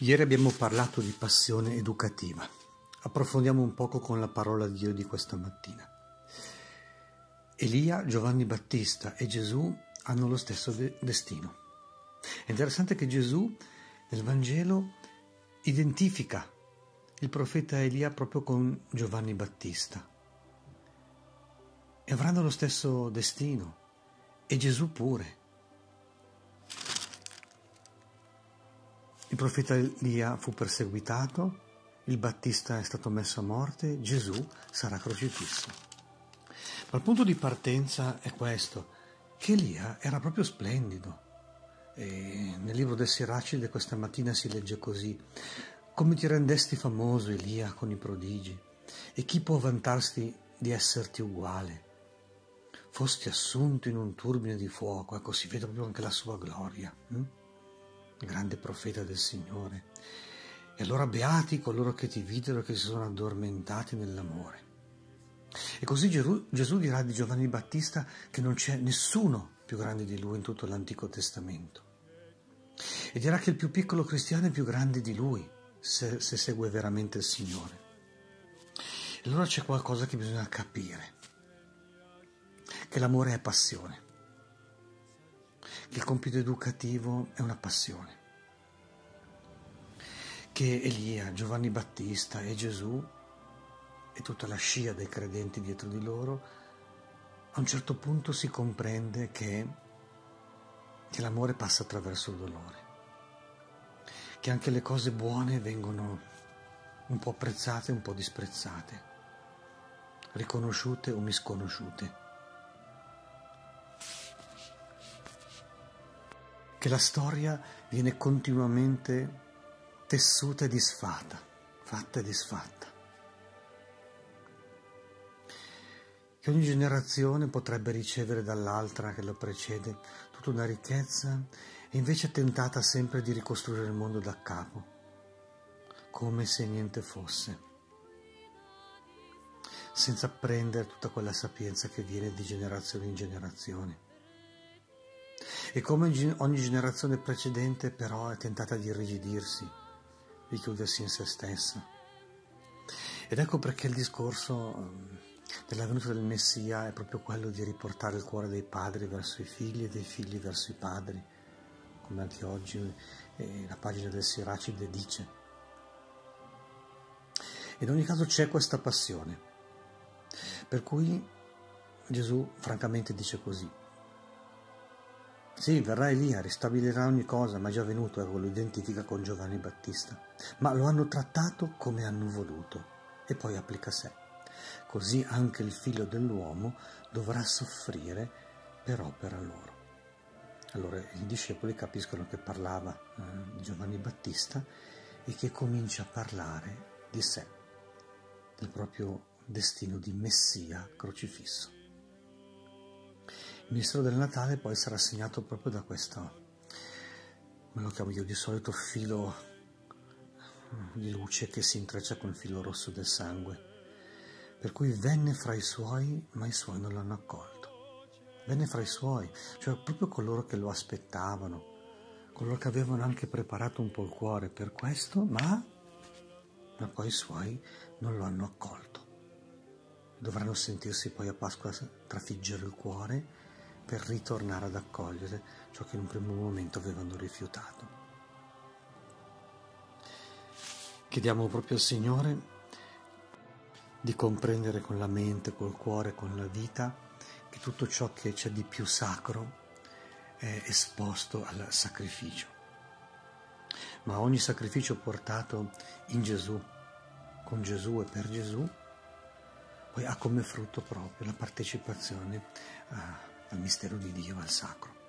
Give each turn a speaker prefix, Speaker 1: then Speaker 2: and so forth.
Speaker 1: Ieri abbiamo parlato di passione educativa. Approfondiamo un poco con la parola di Dio di questa mattina. Elia, Giovanni Battista e Gesù hanno lo stesso destino. È interessante che Gesù nel Vangelo identifica il profeta Elia proprio con Giovanni Battista. E avranno lo stesso destino, e Gesù pure. Il profeta Elia fu perseguitato, il Battista è stato messo a morte, Gesù sarà crocifisso. Ma il punto di partenza è questo, che Elia era proprio splendido. E nel libro del Siracide questa mattina si legge così: come ti rendesti famoso, Elia, con i prodigi, e chi può vantarsi di esserti uguale? Fosti assunto in un turbine di fuoco, ecco, si vede proprio anche la sua gloria. Grande profeta del Signore. E allora beati coloro che ti videro e che si sono addormentati nell'amore. E così Gesù dirà di Giovanni Battista che non c'è nessuno più grande di lui in tutto l'Antico Testamento. E dirà che il più piccolo cristiano è più grande di lui, se segue veramente il Signore. E allora c'è qualcosa che bisogna capire, che l'amore è passione, che il compito educativo è una passione, che Elia, Giovanni Battista e Gesù e tutta la scia dei credenti dietro di loro, a un certo punto si comprende che l'amore passa attraverso il dolore, che anche le cose buone vengono un po' apprezzate, un po' disprezzate, riconosciute o misconosciute, che la storia viene continuamente tessuta e disfatta, fatta e disfatta, che ogni generazione potrebbe ricevere dall'altra che lo precede tutta una ricchezza e invece è tentata sempre di ricostruire il mondo da capo, come se niente fosse, senza apprendere tutta quella sapienza che viene di generazione in generazione. E come ogni generazione precedente però è tentata di irrigidirsi, di chiudersi in se stessa. Ed ecco perché il discorso della venuta del Messia è proprio quello di riportare il cuore dei padri verso i figli e dei figli verso i padri, come anche oggi la pagina del Siracide dice. In ogni caso c'è questa passione, per cui Gesù francamente dice così: sì, verrà Elia, ristabilirà ogni cosa, ma è già venuto, ecco, lo identifica con Giovanni Battista, ma lo hanno trattato come hanno voluto, e poi applica a sé. Così anche il figlio dell'uomo dovrà soffrire per opera loro. Allora i discepoli capiscono che parlava di Giovanni Battista e che comincia a parlare di sé, del proprio destino di Messia crocifisso. Il mistero del Natale poi sarà segnato proprio da questo, me lo chiamo io di solito, filo di luce che si intreccia con il filo rosso del sangue. Per cui venne fra i suoi, ma i suoi non l'hanno accolto. Venne fra i suoi, cioè proprio coloro che lo aspettavano, coloro che avevano anche preparato un po' il cuore per questo, ma poi i suoi non lo hanno accolto. Dovranno sentirsi poi a Pasqua trafiggere il cuore per ritornare ad accogliere ciò che in un primo momento avevano rifiutato. Chiediamo proprio al Signore di comprendere con la mente, col cuore, con la vita, che tutto ciò che c'è di più sacro è esposto al sacrificio. Ma ogni sacrificio portato in Gesù, con Gesù e per Gesù, poi ha come frutto proprio la partecipazione al mistero di Dio, al sacro.